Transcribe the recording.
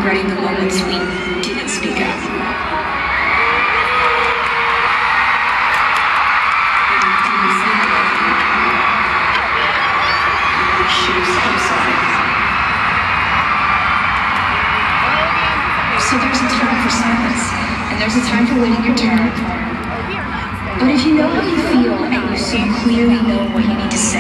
regretting the moments we didn't speak up. So there's a time for silence, and there's a time for waiting your turn. But if you know how you feel and you so clearly know what you need to say,